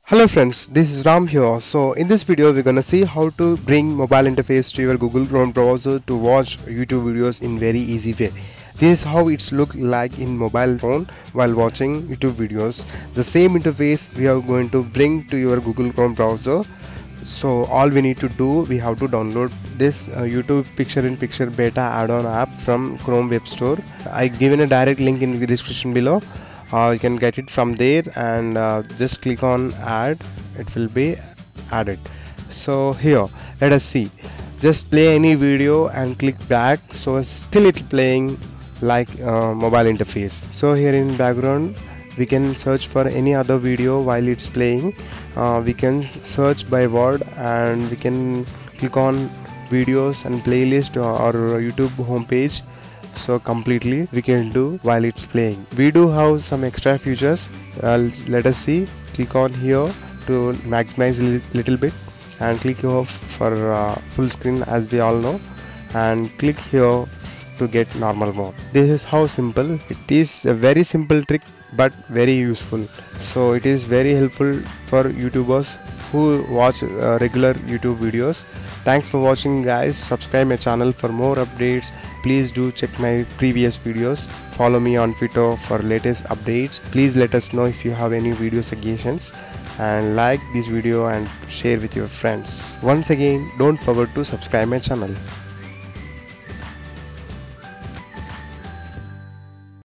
Hello friends, this is Ram here. So in this video we're gonna see how to bring mobile interface to your Google Chrome browser to watch YouTube videos in very easy way. This is how it's look like in mobile phone while watching YouTube videos. The same interface we are going to bring to your Google Chrome browser. So all we need to do, we have to download this YouTube picture-in-picture beta add-on app from Chrome Web Store. I given a direct link in the description below. You can get it from there and just click on add. It will be added. So here, let us see. Just play any video and click back. So still it's playing like mobile interface. So here in background we can search for any other video while it's playing. We can search by word and we can click on videos and playlist or YouTube homepage. So completely we can do while it's playing. We do have some extra features. Let us see. Click on here to maximize little bit and click here for full screen as we all know, and click here to get normal mode. This is how simple it is. A very simple trick but very useful. So it is very helpful for YouTubers who watch regular YouTube videos. Thanks for watching guys. Subscribe my channel for more updates. Please do check my previous videos. Follow me on Twitter for latest updates. Please let us know if you have any video suggestions, and like this video and share with your friends. Once again, don't forget to subscribe my channel.